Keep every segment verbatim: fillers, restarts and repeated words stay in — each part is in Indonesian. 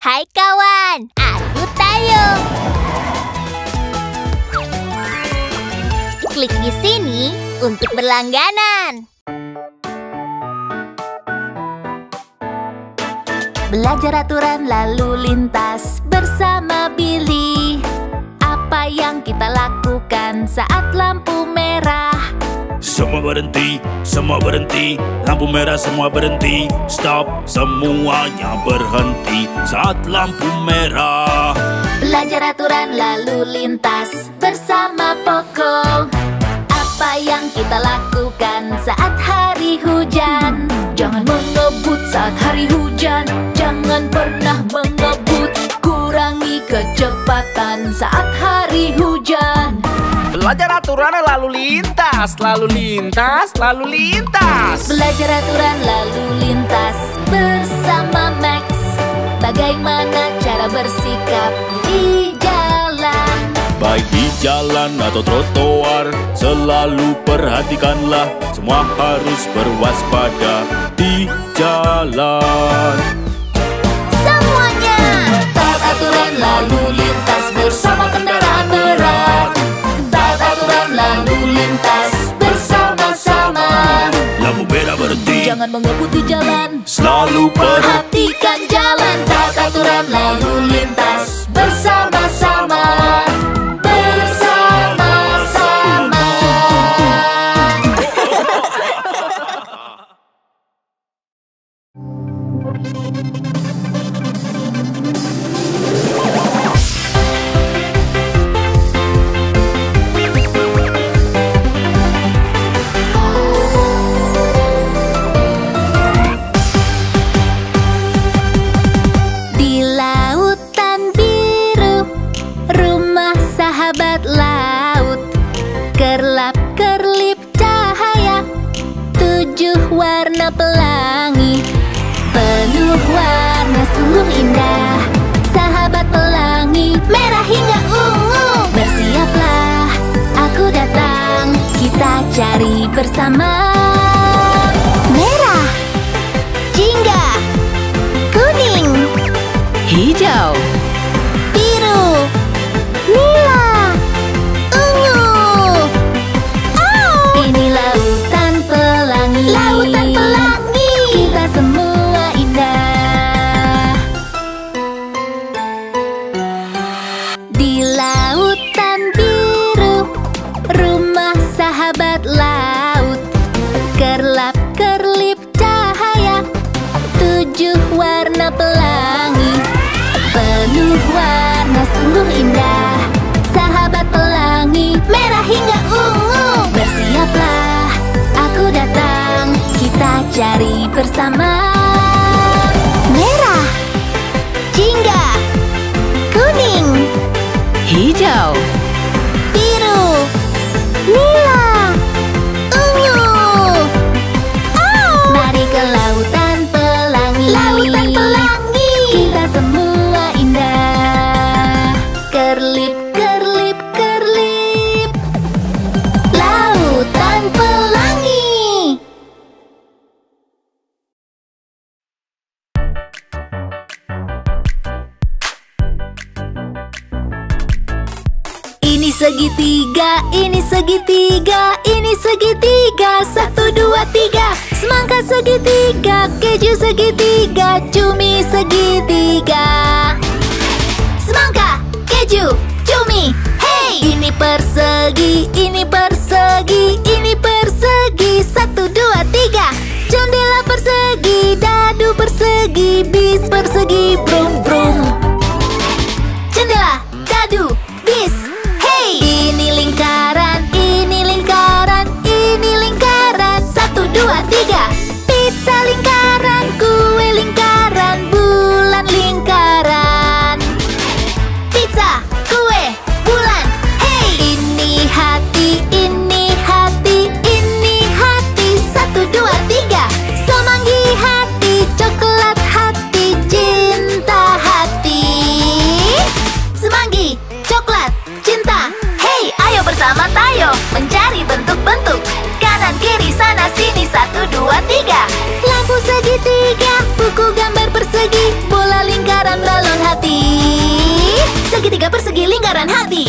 Hai kawan, aku Tayo. Klik di sini untuk berlangganan. Belajar aturan lalu lintas bersama Billy. Apa yang kita lakukan saat lampu merah? Semua berhenti, semua berhenti. Lampu merah semua berhenti. Stop, semuanya berhenti saat lampu merah. Belajar aturan lalu lintas bersama Poco. Apa yang kita lakukan saat hari hujan? Jangan mengebut saat hari hujan. Jangan pernah mengebut. Kurangi kecepatan saat hari hujan. Belajar aturan lalu lintas, lalu lintas, lalu lintas. Belajar aturan lalu lintas bersama Max. Bagaimana cara bersikap di jalan? Baik di jalan atau trotoar, selalu perhatikanlah. Semua harus berwaspada di jalan. Semuanya taat aturan lalu lintas bersama kendaraan berat. Taat aturan lalu lintas bersama-sama. Lampu merah berhenti, Jangan mengebut di jalan. selalu perhatikan. Perhatikan jalan. Taat aturan lalu lintas bersama-sama. Bersama-sama. Di lautan biru, rumah sahabat laut. Kerlap-kerlip cahaya, tujuh warna pelangi. Penuh warna sungguh indah. Sahabat pelangi, merah hingga ungu. Bersiaplah, aku datang. Kita cari bersama. Merah, jingga, kuning, Hijau, biru, nila, ungu. Oh, ini lautan pelangi. Lautan pelangi. Kita semua indah. Di lautan biru, rumah sahabat laut. Kerlap-kerlip cahaya, tujuh warna pelangi. Penuh warna sungguh indah. Sahabat pelangi, merah hingga ungu. Bersiaplah, aku datang. Kita cari bersama. Merah, jingga, kuning, hijau, biru, nila, ungu. Oh, mari ke lautan pelangi. Lautan pelangi. Kita semua indah. Kerlip, kerlip, kerlip. Lautan pelangi. Ini segitiga, ini segitiga, ini segitiga. Satu, dua, tiga. Semangka segitiga, keju segitiga, cumi segitiga. Semangka, keju, cumi, hey! Ini persegi, ini persegi, ini persegi. Satu, dua, tiga. Jendela persegi, dadu persegi, bis persegi, brum brum. Jendela, dadu, bis, hey! Ini lingkaran, ini lingkaran, ini lingkaran. Satu, dua, tiga. Pizza lingkaran, kue lingkaran, bulan lingkaran. kotoran hati.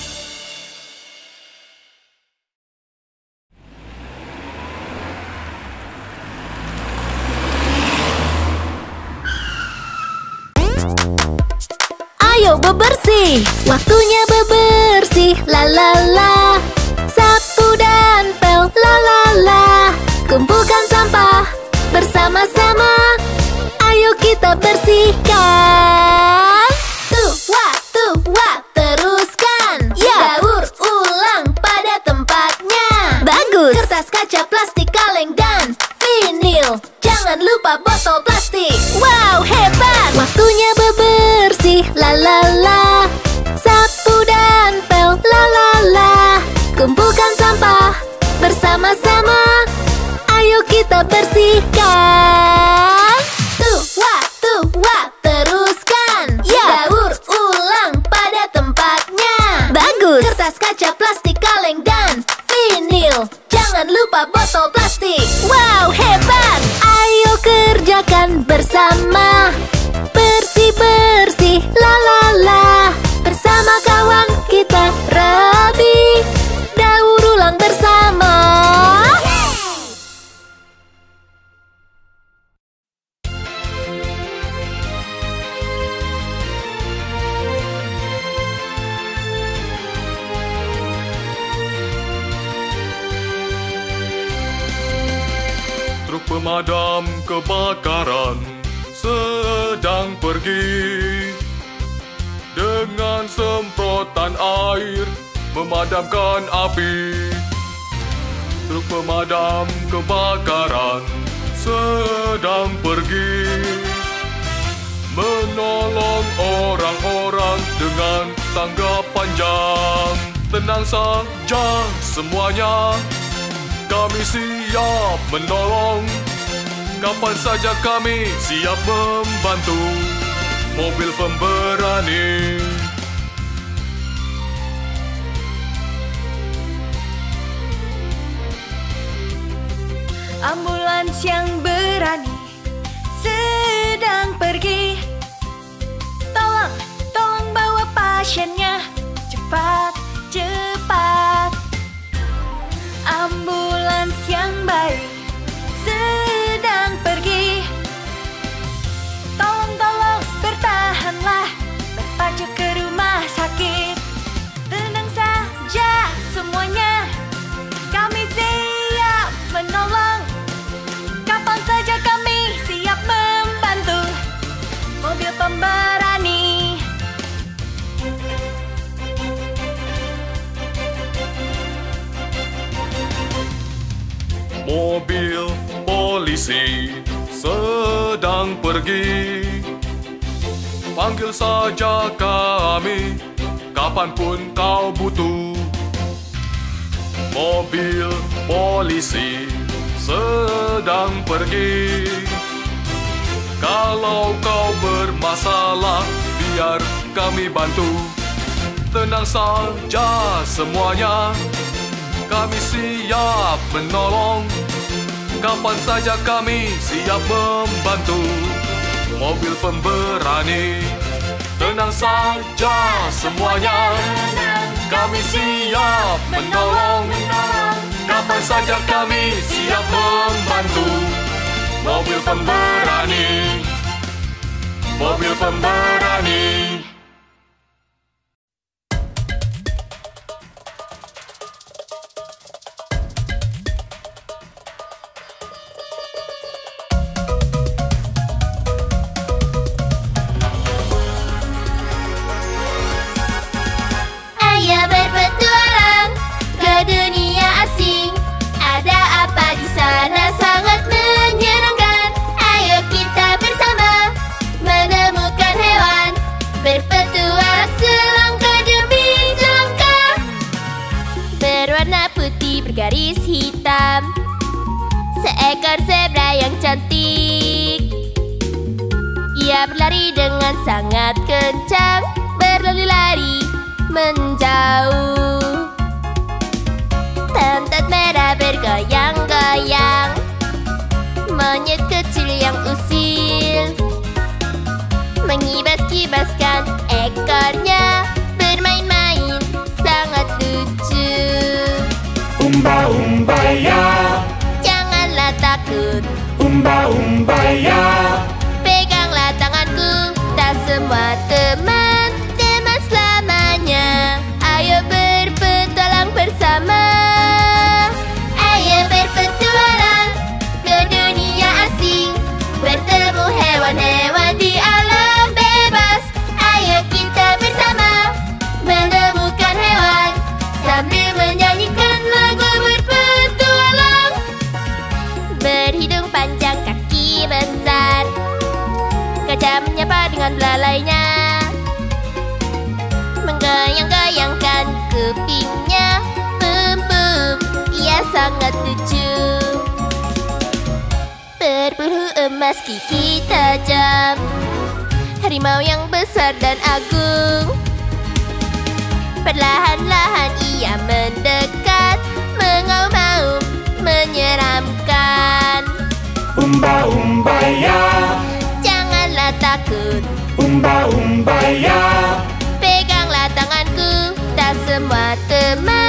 Ayo bebersih, waktunya bebersih. La la la, sapu dan pel. La la la, kumpulkan sampah bersama-sama. Ayo kita bersihkan. Tuh, wah, tuh, wah, teruskan. Ya, daur ulang pada tempatnya. Bagus. Kertas, kaca, plastik, kaleng, dan vinil. Jangan lupa botol plastik. Wow, hebat. Waktunya bebersih. La la la, sapu dan pel. La la la, kumpulkan sampah bersama-sama. Ayo kita bersihkan. Tuh, wah, tuh, wah, teruskan. Ya, daur ulang pada tempatnya. Bagus. Kertas, kaca, plastik, kaleng, dan vinil. Jangan lupa botol plastik. Wow, hebat. Ayo kerjakan bersama. Bersih-bersih, la la la. Bersama kawan kita rapi. Daur ulang bersama. Truk pemadam kebakaran sedang pergi dengan semprotan air memadamkan api. Truk pemadam kebakaran sedang pergi menolong orang-orang dengan tangga panjang. Tenang saja semuanya, kami siap menolong. Kapan saja kami siap membantu. Mobil pemberani. Ambulans yang berani sedang pergi. Tolong, tolong bawa pasiennya. Cepat, cepat. Ambulans yang baik sedang pergi. Tolong, tolong, bertahanlah. Berpacu ke rumah sakit. Tenang saja semuanya, kami siap menolong. Kapan saja kami siap membantu. Mobil pemberani. Mobil polisi sedang pergi. Panggil saja kami kapanpun kau butuh. Mobil polisi sedang pergi. Kalau kau bermasalah, biar kami bantu. Tenang saja semuanya, kami siap menolong. Kapan saja kami siap membantu. Mobil pemberani. Tenang saja semuanya, kami siap menolong. Kapan saja kami siap membantu. Mobil pemberani. Mobil pemberani. Ayo berpetualang ke dunia asing. Ada apa di sana sangat menyenangkan. Ayo kita bersama menemukan hewan. Berpetualang selangkah demi selangkah. Berwarna putih bergaris hitam. Seekor zebra yang cantik. Ia berlari dengan sangat kencang. Berlari-lari menjauh. Pantat merah bergoyang-goyang. Monyet kecil yang usil mengibas-kibaskan ekornya, bermain-main Umba-umbaya. Peganglah tanganku, tak semua teman, teman selamanya. Ayo berpetualang bersama. Ayo berpetualang ke dunia asing, bertemu hewan-hewan di alam bebas. Ayo kita bersama menemukan hewan sambil menyanyikan lagu berpetualang. Berhidung panjang, kaki besar, gajah menyapa dengan belalainya, menggoyang-goyangkan kupingnya. Bum bum, ia sangat lucu. Berbulu emas, gigi tajam, harimau yang besar dan agung. Perlahan-lahan ia mendekat, mengaum-ngaum, menyeramkan. Umba-umbaya. Janganlah takut, Umba-umbaya. peganglah tanganku, tak semua teman.